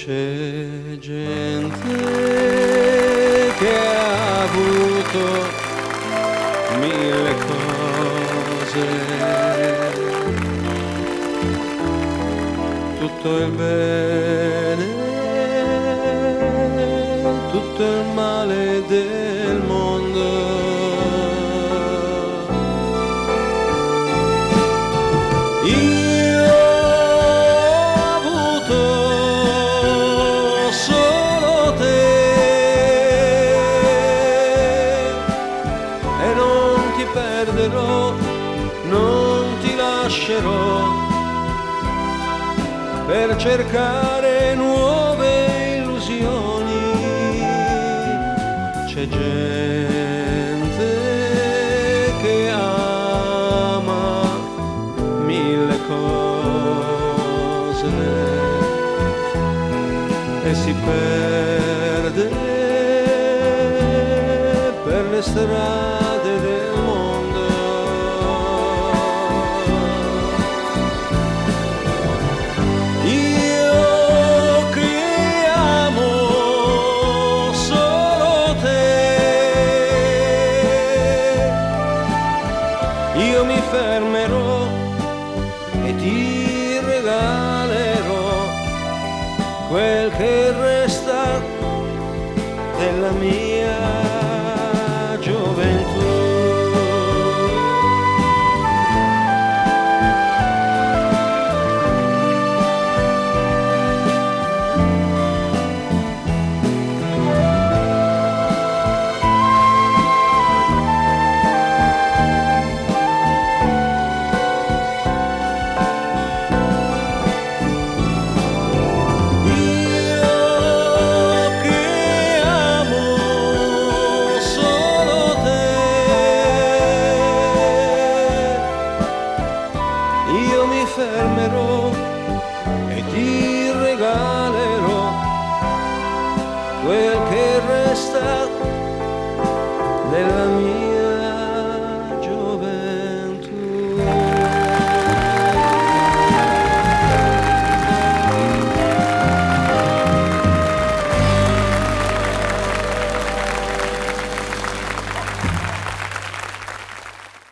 C'è gente che ha avuto mille cose, tutto il bene, tutto il male del mondo. Non ti lascerò per cercare nuove illusioni. C'è gente che ama mille cose e si perde per le strade del